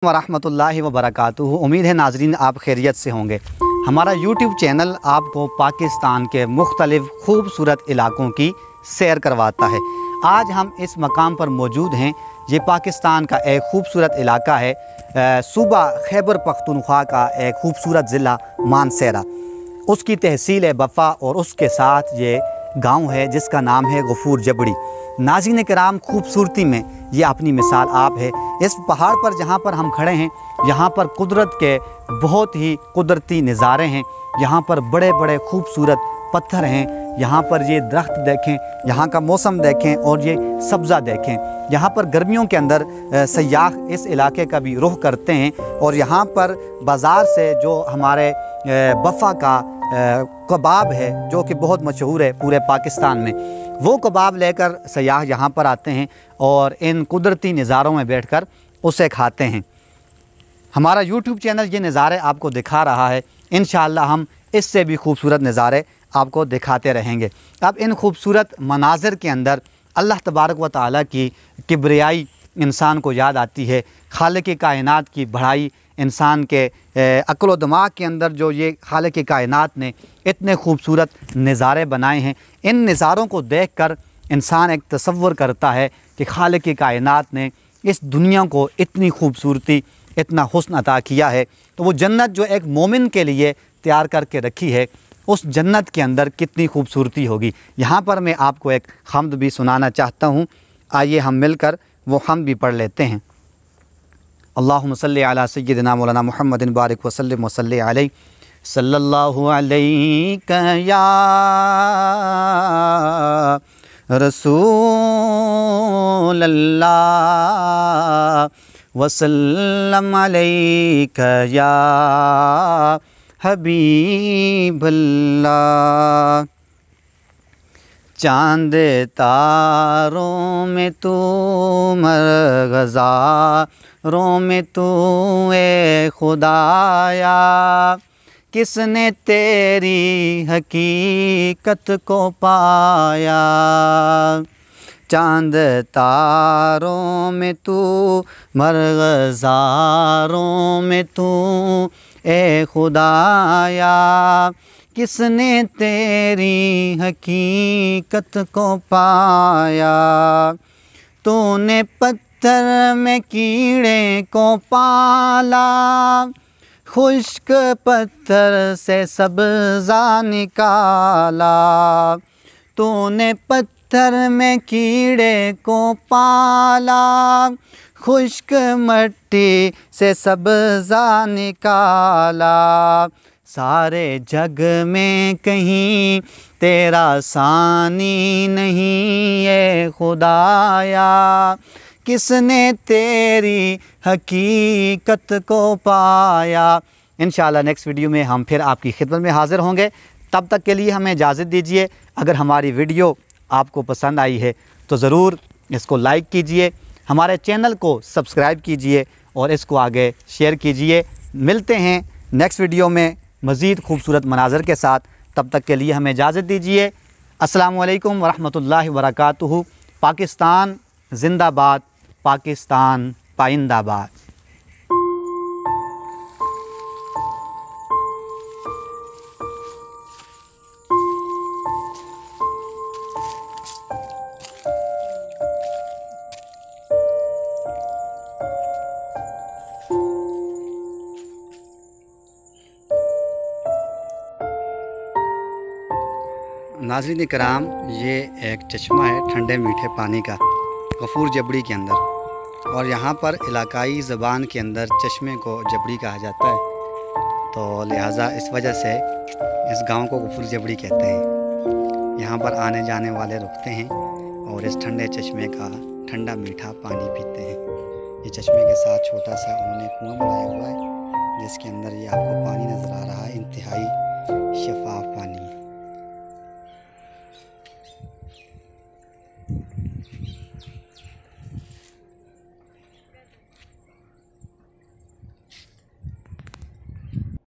वरहमतुल्लाहि वबरकातुहू। उम्मीद है नाजरीन आप खैरियत से होंगे। हमारा यूट्यूब चैनल आपको पाकिस्तान के मुख्तलिफ़ खूबसूरत इलाकों की सैर करवाता है। आज हम इस मकाम पर मौजूद हैं। ये पाकिस्तान का एक खूबसूरत इलाका है, सूबा खैबर पख्तूनख्वा का एक खूबसूरत ज़िला मानसेरा, उसकी तहसील है बफ़ा और उसके साथ ये गांव है जिसका नाम है गफूर जबड़ी। नाज़रीन कराम, खूबसूरती में ये अपनी मिसाल आप है। इस पहाड़ पर जहाँ पर हम खड़े हैं, यहाँ पर कुदरत के बहुत ही कुदरती नज़ारे हैं। यहाँ पर बड़े बड़े खूबसूरत पत्थर हैं। यहाँ पर ये दरख्त देखें, यहाँ का मौसम देखें और ये सब्ज़ा देखें। यहाँ पर गर्मियों के अंदर सयाह इस इलाके का भी रुख करते हैं और यहाँ पर बाज़ार से जो हमारे बफ़ा का कबाब है जो कि बहुत मशहूर है पूरे पाकिस्तान में, वो कबाब लेकर सयाह यहाँ पर आते हैं और इन कुदरती नज़ारों में बैठकर उसे खाते हैं। हमारा यूट्यूब चैनल ये नज़ारे आपको दिखा रहा है। इंशाअल्लाह हम इससे भी खूबसूरत नज़ारे आपको दिखाते रहेंगे। अब इन खूबसूरत मनाज़िर के अंदर अल्लाह तबारक व तआला की किब्रियाई इंसान को याद आती है। खालिक़ कायनात की बड़ाई, इंसान के अक़ल व दिमाग के अंदर जो ये खालिक़ कायनात ने इतने खूबसूरत नज़ारे बनाए हैं, इन नज़ारों को देखकर इंसान एक तसव्वुर करता है कि खालिक़ कायनात ने इस दुनिया को इतनी खूबसूरती, इतना हुस्न अता किया है, तो वो जन्नत जो एक मोमिन के लिए तैयार करके रखी है, उस जन्नत के अंदर कितनी खूबसूरती होगी। यहाँ पर मैं आपको एक हम्द भी सुनाना चाहता हूँ। आइए हम मिलकर वो हम्द भी पढ़ लेते हैं। अल्लाहुम्मा सल्लि अला सय्यिदिना मौलाना मुहम्मदिन बारिक वसल्लिम वसल्लि अलैहि सल्लल्लाहु अलैका या रसूल अल्लाह वसल्लम अलैका या हबीब अल्लाह। चाँद तारों में तू मरग़ज़ारों में तू ए खुदाया, किसने तेरी हकीकत को पाया। चाँद तारों में तू मरग़ज़ारों में तू ए खुदाया, किसने तेरी हकीकत को पाया। तूने पत्थर में कीड़े को पाला, खुश्क पत्थर से सब्ज़ा निकाला। तूने पत्थर में कीड़े को पाला, खुश्क मट्टी से सब्ज़ा निकाला। सारे जग में कहीं तेरा सानी नहीं है खुदाया, किसने तेरी हकीकत को पाया। इंशाअल्लाह नेक्स्ट वीडियो में हम फिर आपकी खिदमत में हाज़िर होंगे। तब तक के लिए हमें इजाज़त दीजिए। अगर हमारी वीडियो आपको पसंद आई है तो ज़रूर इसको लाइक कीजिए, हमारे चैनल को सब्सक्राइब कीजिए और इसको आगे शेयर कीजिए। मिलते हैं नेक्स्ट वीडियो में मज़ीद खूबसूरत मनाज़र के साथ। तब तक के लिए हमें इजाज़त दीजिए। अस्सलामु अलैकुम वरहमतुल्लाहि वबरकातुहू। पाकिस्तान ज़िंदाबाद, पाकिस्तान पाइंदाबाद। नाज़रीन कराम, ये एक चश्मा है ठंडे मीठे पानी का गफूर जबड़ी के अंदर, और यहाँ पर इलाकाई ज़बान के अंदर चश्मे को जबड़ी कहा जाता है, तो लिहाजा इस वजह से इस गांव को गफूर जबड़ी कहते हैं। यहाँ पर आने जाने वाले रुकते हैं और इस ठंडे चश्मे का ठंडा मीठा पानी पीते हैं। ये चश्मे के साथ छोटा सा उन्होंने कुआं बनाया हुआ है जिसके अंदर ये आपको पानी नज़र आ रहा है। इंतहाई